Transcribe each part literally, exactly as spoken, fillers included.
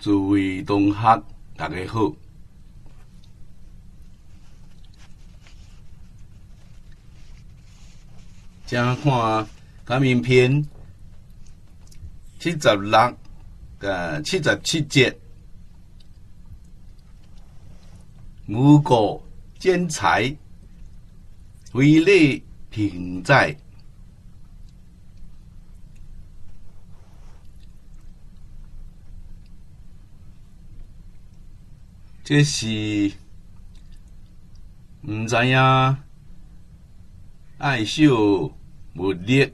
诸位同学，大家好。请看假面篇七十六甲七十七节，无故兼财，非礼平债。这是毋知影爱惜物力，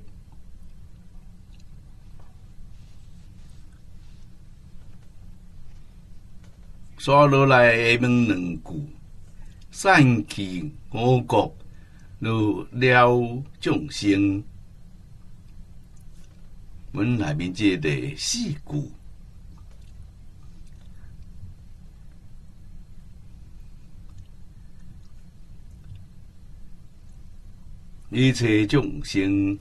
刷落来下面两句：散去我国，如了众生。阮内面这个四句。一切众生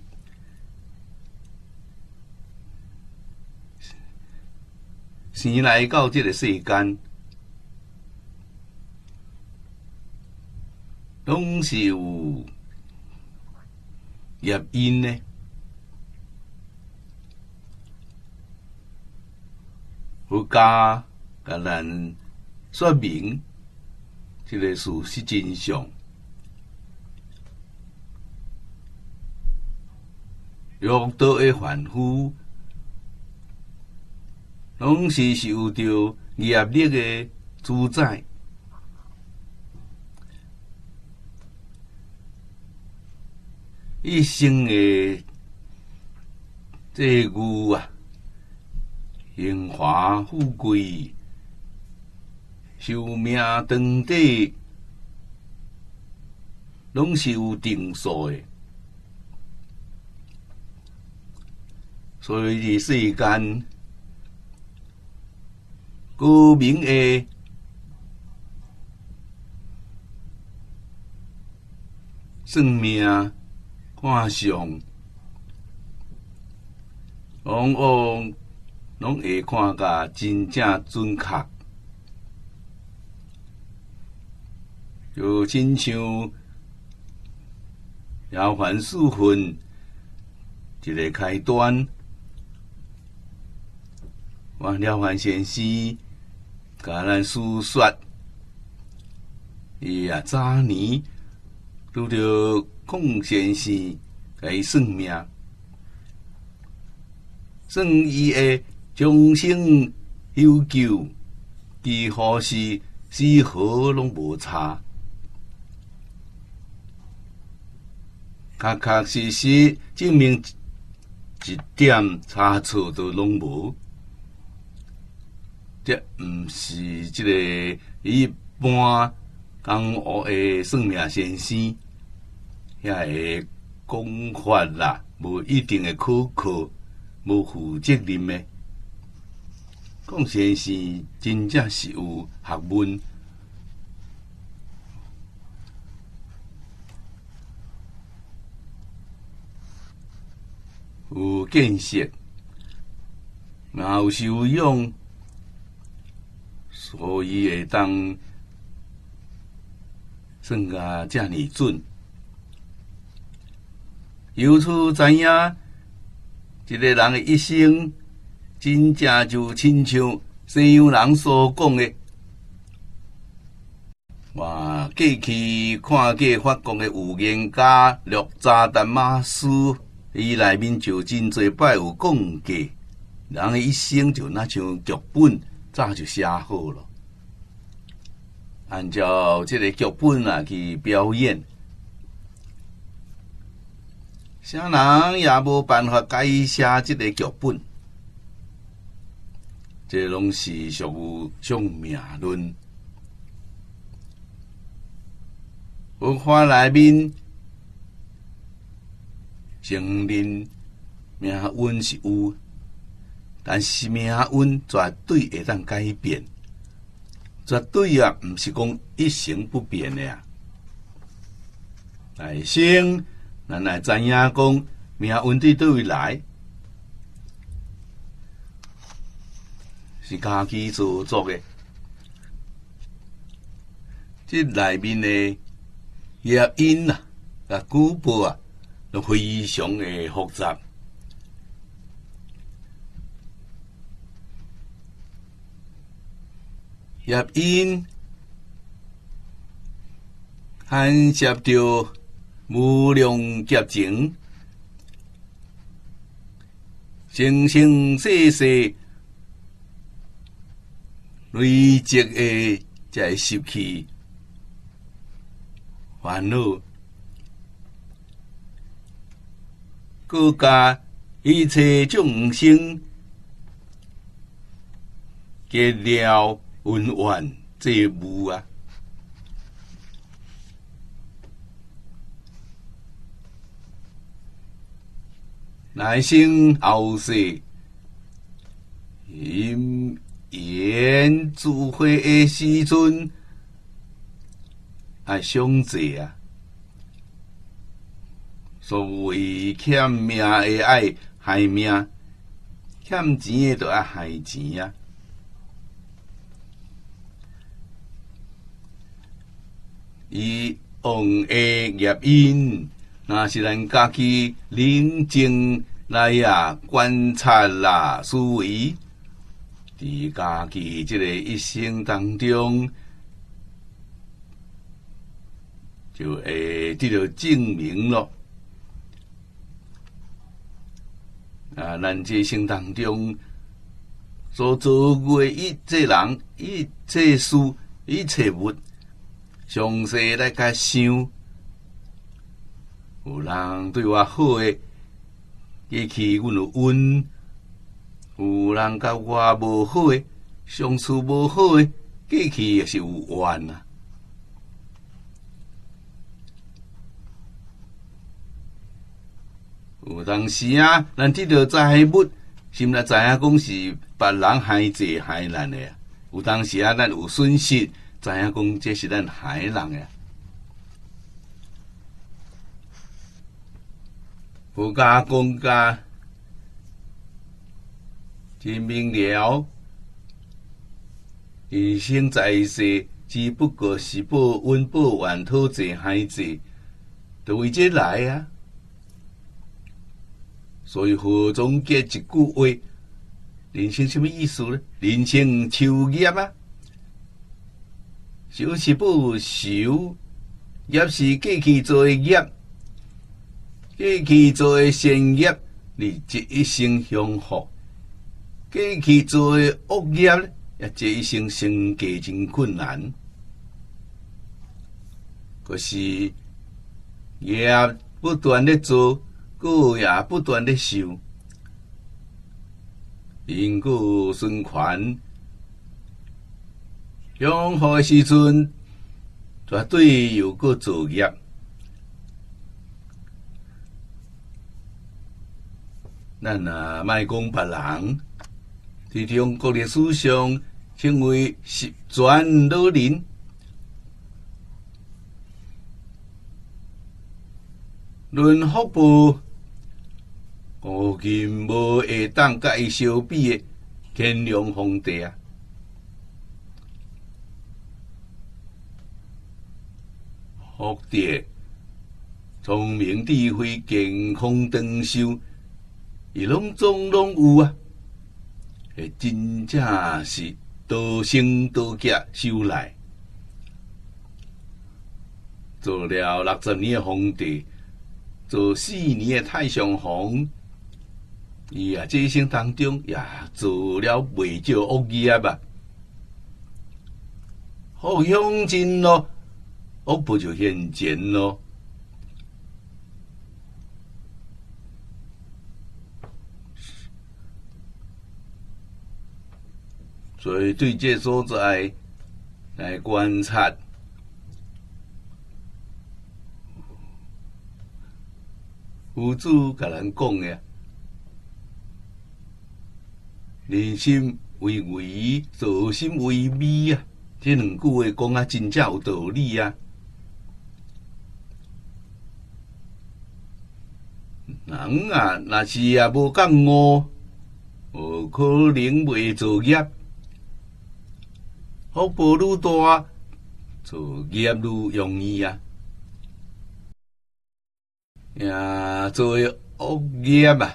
生来到这个世间，拢是有业因呢。佛家甲咱说明，这个事实真相。欲道的凡夫，拢是受着业力的主宰。一生的际遇啊，荣华富贵、寿命长短，拢是有定数的。所以，伫世间高明的算命看相，往往拢会看甲真正准确，就亲像《了凡四训》一个开端。我了凡先生甲咱诉说，伊啊早年拄着孔先生甲伊算命，算伊的终生有救，几乎是丝毫拢无差，确确实实证明一点差错都拢无。这毋是即个一般江湖的算命先生遐个讲法啦，无一定的可靠，无负责任的。讲先生真正是有学问，有见识，也有修养。所以会当算甲遮尔准，由此知影，一个人的一生，真正就亲像西洋人所讲的，哇！过去看过法国的预言家洛扎达马斯，伊内面就真侪摆有讲过，人的一生就那像剧本。早就写好了，按照这个剧本啊去表演，啥人也无办法改写这个剧本，这拢是属于宿命论。佛法内面承认命运是有。但是命运绝对会当改变，绝对啊，毋是讲一成不变的啊。来先，咱来知影讲命运伫倒位来， 是家己所作的。这内面的业因啊、啊举报啊，都非常的复杂。业因牵涉到无量劫情，生生世世累积的才习气烦恼，各加一切众生结了恩怨债务啊！来生后世，因缘智慧的时阵，爱伤济啊！所谓欠命的爱害命，欠钱的就爱害钱啊！以往的业因，若是咱家己冷静来啊观察啦、思维，伫家己即个一生当中，就会得到证明咯。啊，咱这一生当中所做过一切人、一切事、一切物。详细来甲想，有人对我好诶，过去阮有恩；有人甲我无好诶，相处无好诶，过去也是有怨啊。有当时啊，咱得到财物，心内知影讲是别人害济害咱诶；有当时啊，咱有损失。知影讲，这是咱害人诶。佛家讲家真明了，人生在世，只不过是报恩报怨、讨债害济，就为这来啊。所以何总结一句话：人生什么意思呢？人生受业啊！修是报仇，业是过去做的业，过去做的善业，你这一生享福；过去做的恶业咧，也这一生生计真困难。可是业不断的做，果也不断的受，因果循环。享福的时阵，绝对有个作业。咱啊，莫讲别人，在中国历史上称为十全老人，论福报，古今无会当甲伊相比的乾隆皇帝啊！福德、聪明、智慧、健康、长寿，伊拢总拢有啊！诶，真正是多生多劫修来，做了六十年的皇帝，做四年的太上皇，伊啊，这一生当中也做了未少恶业吧？福享尽咯。恶报就现前咯，所以对这所在来观察，佛祖甲咱讲的，人心为为，造心为美啊！这两句话讲啊，真正有道理啊！人啊，若是也无觉悟，无可能袂做业。 福报愈大，做业愈容易啊。呀，做恶业啊，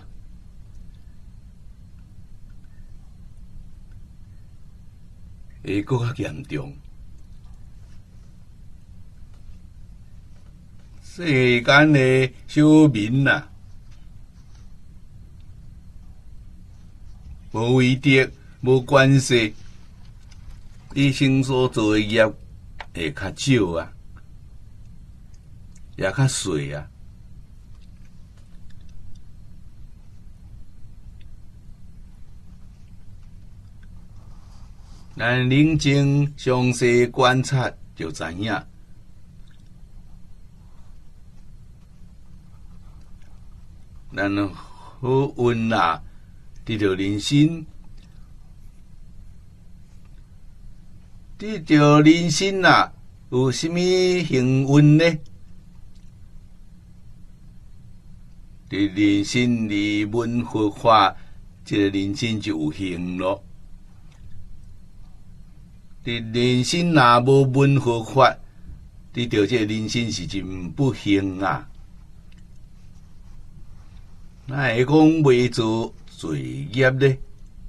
会搁较严重。世间的小民啊，无为德，无关系，一生所做的业会较少啊，也较细啊。咱认真详细观察，就知影。咱好运啊，得到人生，得到人生啊，有什么幸运呢？伫人生里文佛法，这个人生就有幸咯。伫人生若无文佛法，得到这个人生是真不幸啊！哪会讲袂做罪业呢？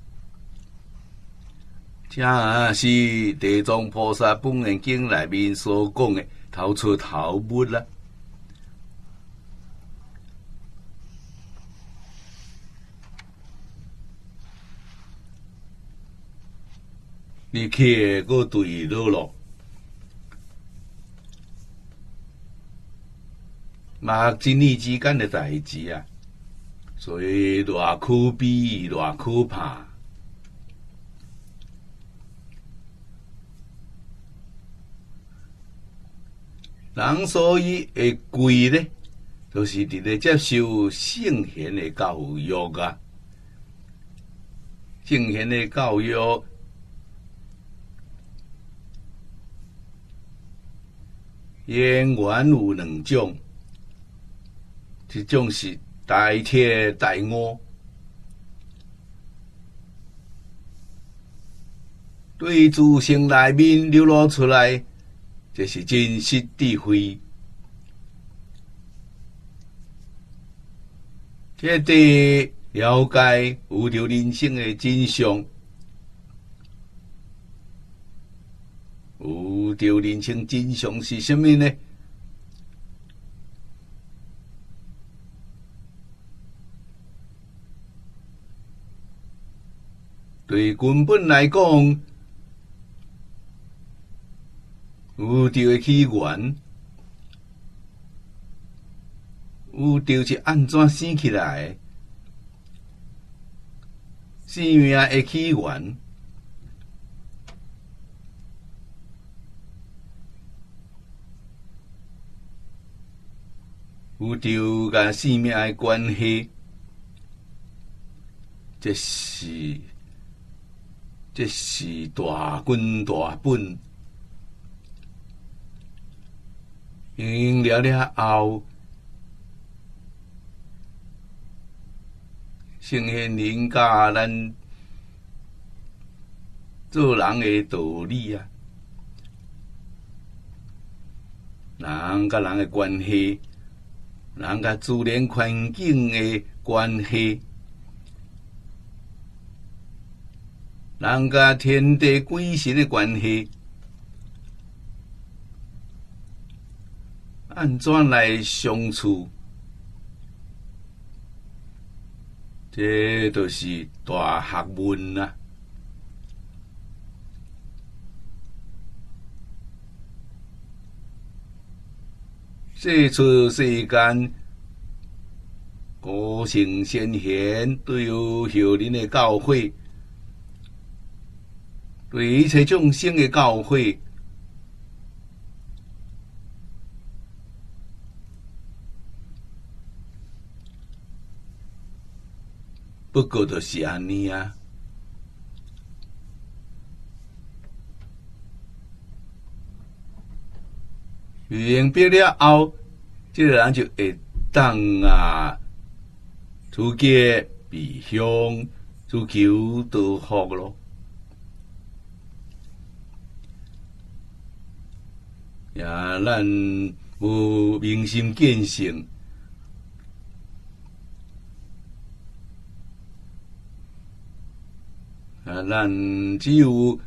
这是地藏菩萨本愿经内面所讲的头出头目啦。你去个对落咯，嘛真理之间的代志啊，所以偌可悲，偌可怕。人所以会贵呢，就是伫咧接受圣贤的教育啊，圣贤的教育。言原有两种，一种是大铁大悟，对自性内面流露出来，这是真实智慧。彻底了解有着人生的真相。有着人生真相是什么呢？对根本来讲，有着的起源，有着是安怎生起来的，生命的起源。有着甲生命的关系，这是这是大根大本。因了了后，圣贤人教咱做人的道理啊，人甲人的关系。人甲自然环境的关系，人甲天地鬼神的关系，安怎来相处？这都是大学问啊！世出世间，古圣先贤对有后人的教诲，对一切众生的教诲，不过就是安尼啊。明白了后，这个人就会当啊，出家避乡，追求道福咯。 也咱无明心见性。啊，咱只有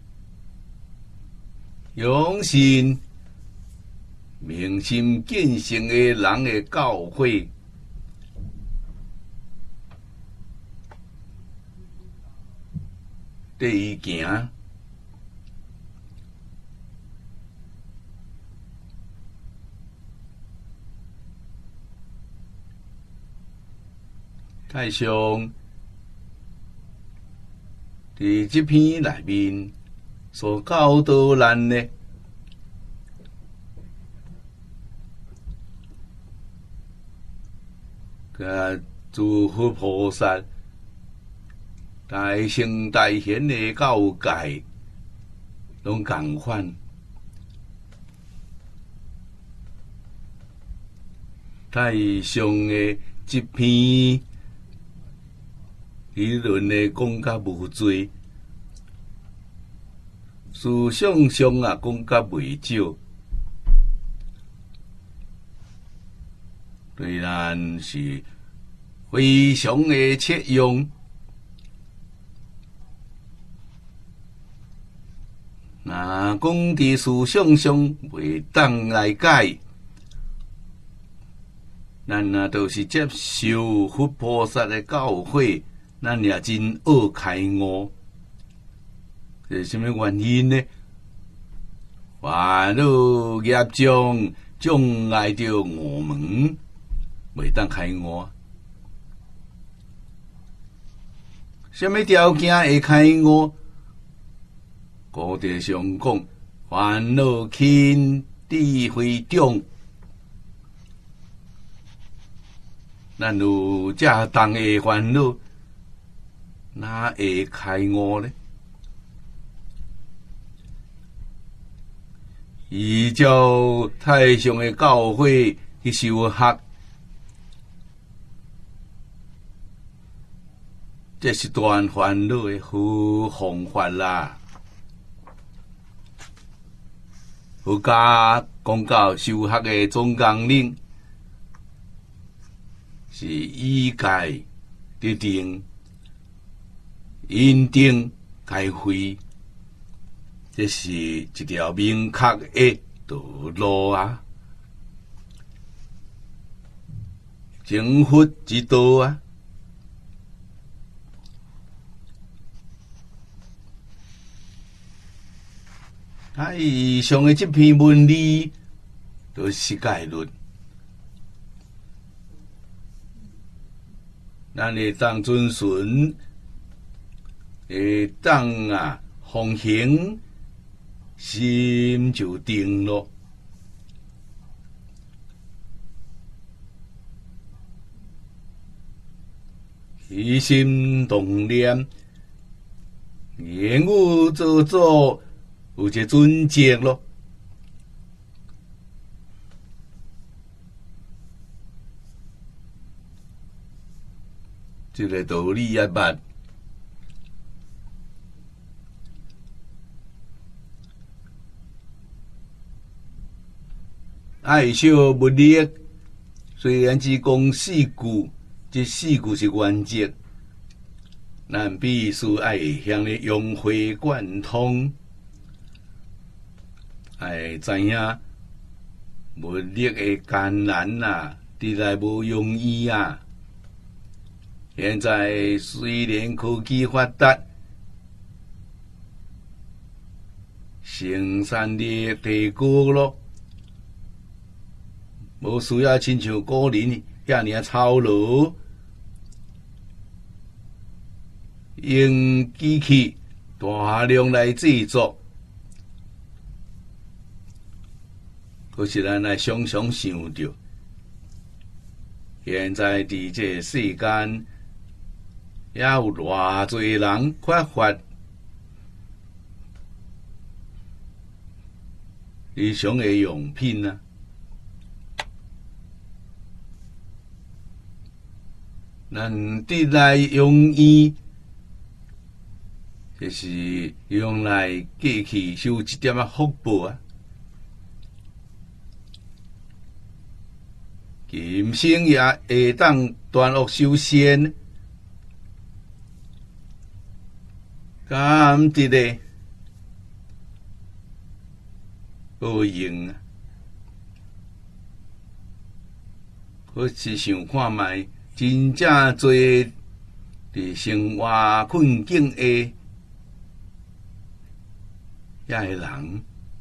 用心、明心见性的人的教诲，第一行，太上伫这篇内面所教导咱的，甲诸佛菩萨大圣大贤的教戒，拢共款。太上的这篇理论的讲甲无罪，思想上啊讲甲未少，对咱是非常的切用。若讲伫思想上未当来解，咱啊都是接受佛菩萨的教诲，咱也真恶开悟。这是什么原因呢？烦恼业障障碍着我们，未当开悟。什么条件会开悟？古德上讲，烦恼轻，智慧重。咱有这重的烦恼，哪会开悟呢？依照太上的教诲去修学，这是断烦恼的好方法啦。佛家讲到修学的总纲领，是以戒得定，因定开慧，这是一条明确的道路啊，成佛之道啊。啊，以上的这篇文理都是概论，咱会当遵循，会当啊奉行，心就定咯。起心动念，言语做做。有这准则咯，这个道理也捌。爱惜物力，虽然只讲四句，这四句是原则，咱必须爱向你融会贯通。哎，知影物力的艰难啊，伫来无容易啊。现在虽然科技发达，生产力提高咯，无需要亲像古人遐尔操劳，用机器大量来制作。可是咱来常常想着，现在伫这世间，也有偌济人缺乏日常的用品啊。咱得来用伊，就是用来过去受一点仔福报啊。 今生也会当断恶修善，敢毋得咧？无用啊！我是想看卖，真正侪伫生活困境的遐个人，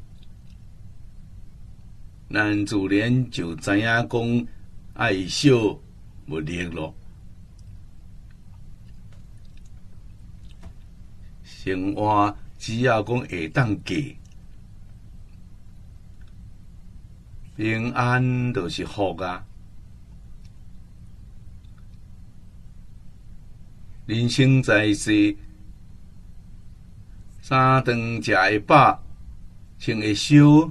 咱自然就知影讲爱惜物力咯。生活只要讲会当过，平安就是福啊！人生在世，三顿食会饱，穿会烧，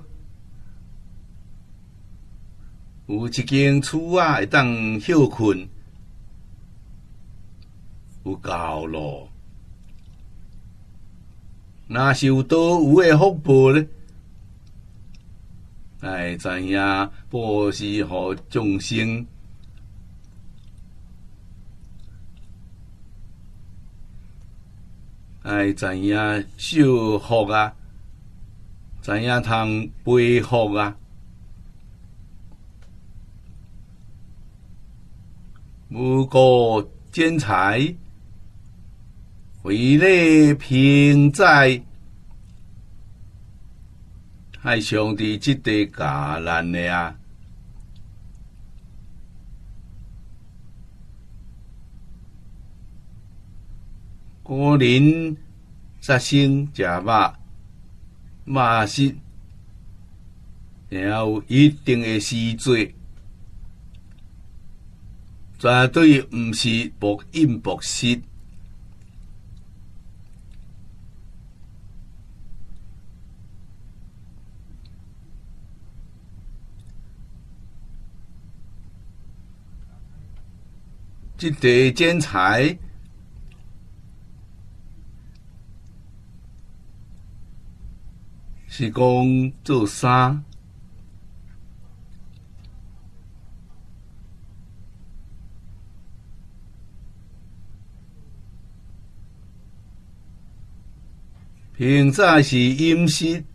有一间厝仔会当休困，有够咯。若是有倒有诶福报咧，爱知影布施互众生。爱知影惜福啊，知影通培福啊，无故剪裁，为了平在，害上帝即地教咱的啊！古人杀生食肉，肉食然后有一定的时节，绝对毋是暴饮暴食。即地剪裁是讲做衫，平早是饮食，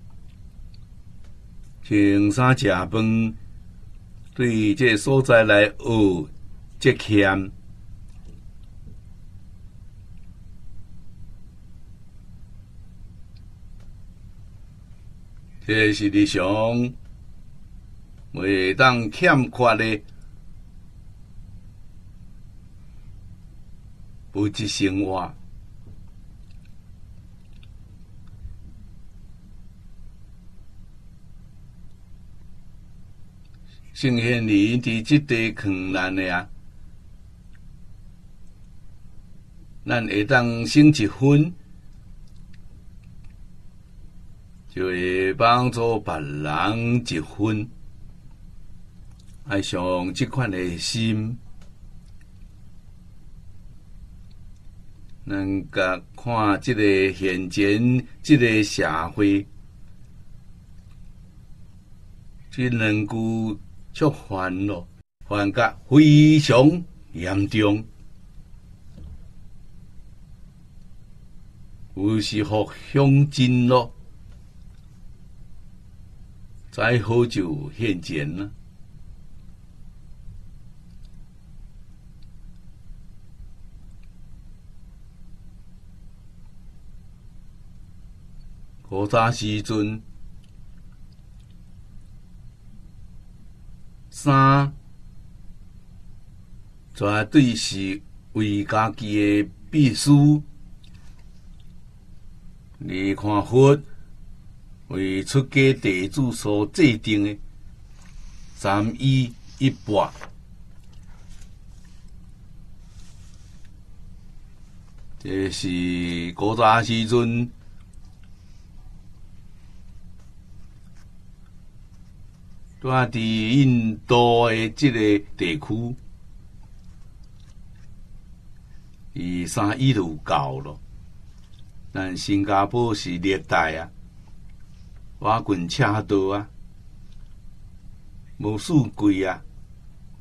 穿衫食饭，对这个所在来学节俭。这是日常袂当欠缺的物质生活。圣贤里伫即地劝咱的啊，咱会当省一分，就会帮助别人一分，爱上即款的心，咱甲看即个现前，即个社会，即两句触犯咯，犯甲非常严重，有时互乡亲咯。灾祸就现前了。古早时阵，衫绝对是为家己的必须。你看佛为出家弟子所制定的三衣一钵，这是古早时阵住伫印度的这个地区，伊三衣就有够咯。咱新加坡是热带啊。瓦棍车道啊，无四季啊，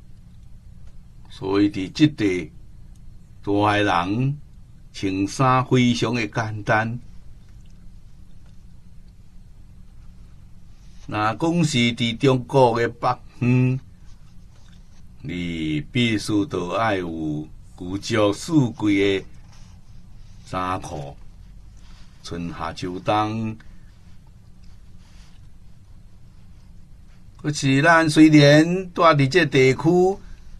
所以伫即地，大海人穿衫非常的简单。若讲是伫中国的北方，你必须都爱有古着四季的衫裤，春夏秋冬。可是咱虽然住伫这地区，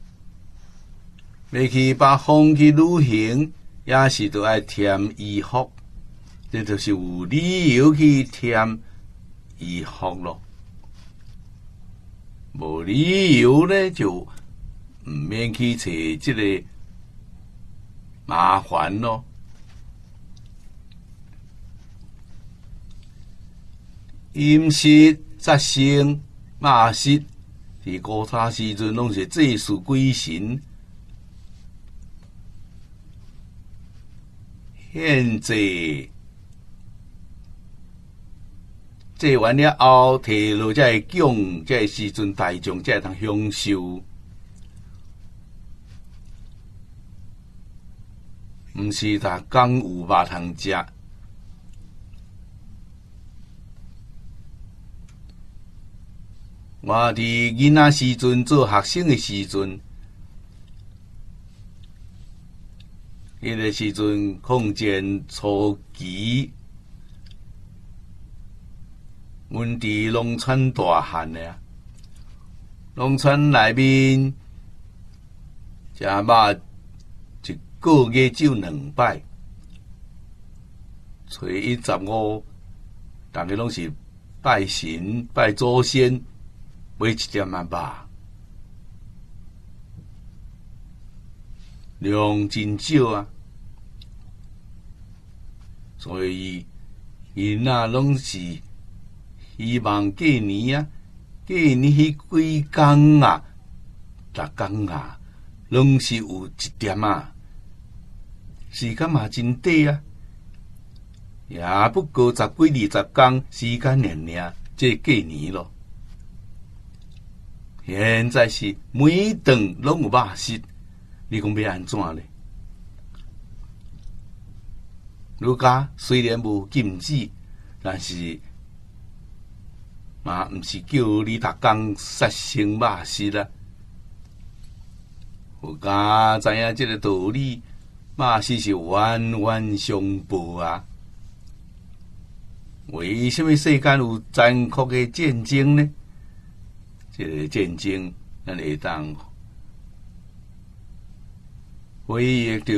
要去北方去旅行，也是都爱添衣服，这就是有理由去添衣服咯。无理由呢，就毋免去找这个麻烦咯。饮食、杀生、肉食，伫古早时阵拢是祭祀鬼神。现在祭完了后，摕落才会供，才会时阵大众才会通享受。毋是逐工有肉通食。我伫囡仔时阵做学生的时阵，迄个时阵抗战初期，阮伫农村大汉的啊，农村内面食肉一个月只有两摆，初一十五，逐个拢是拜神拜祖先，买一点仔肉，量真少啊。所以囡仔拢是希望过年啊，过年迄几工啊，逐工啊，拢是有一点啊，时间嘛真短啊，也不过十几二十工时间尔尔，这过年咯。现在是每顿拢有肉食，你讲要安怎呢？儒家虽然无禁止，但是嘛毋是叫你逐工杀生肉食啦。儒家知影这个道理，肉食是冤冤相报啊。为什么世间有残酷的战争呢？这个战争，咱会当回忆到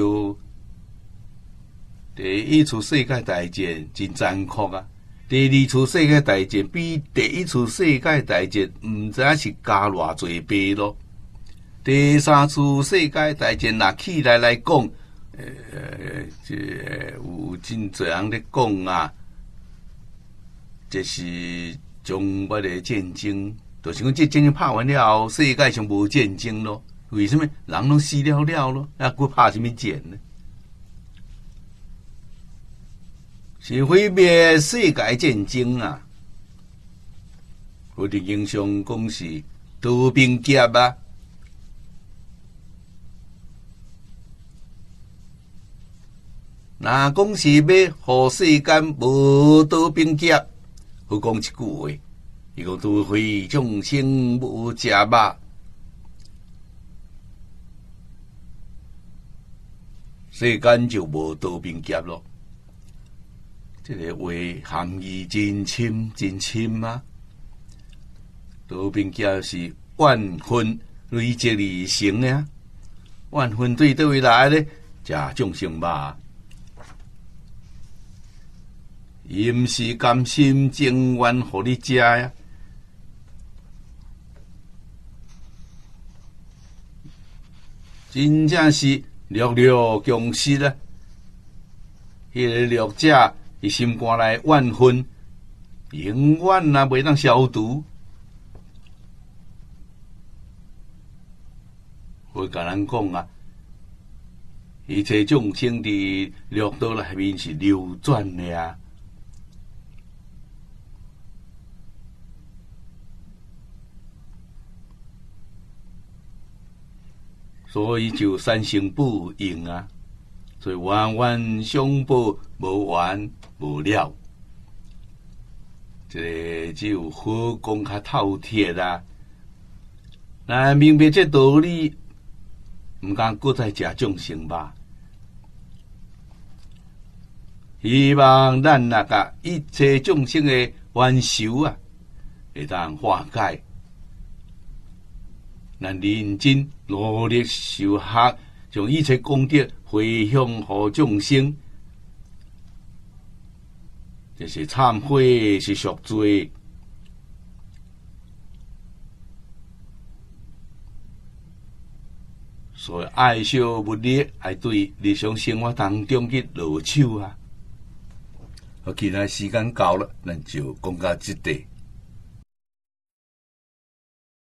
第一次世界大战真残酷啊！第二次世界大战比第一次世界大战毋知影是加偌济倍咯。第三次世界大战若起来来讲，呃，这有真侪人咧讲啊，这是中国的战争。就是讲，这战争拍完了后，世界上无战争咯。为什么人拢死了了咯？还佫拍什么战呢？是毁灭世界战争啊！我哋经常讲是刀兵劫啊。若讲是要互世间无刀兵劫，好讲一句话。伊讲除非众生无食肉，世间就无刀兵劫咯。这个话含义真深真深啊！刀兵劫是万分累积而成的啊！万分对倒位来呢？食众生肉，伊毋是甘心情愿互你食呀。真正是弱肉强食啊！迄个弱者，伊心肝内怨恨，永远也袂当消除。会甲咱讲啊，一切众生伫六道内面是流转的啊。 所以就三生不应啊。所以冤冤相报无完无了，这个只有好讲较透彻啦。那明白这道理，毋敢搁再食众生吧。希望咱那个一切众生的冤仇啊，会当化解。咱认真努力修学，将一切功德回向予众生。这是忏悔，是赎罪。所以爱惜物力，爱对日常生活当中去落手啊。好，今仔时间到了，咱就讲到这里。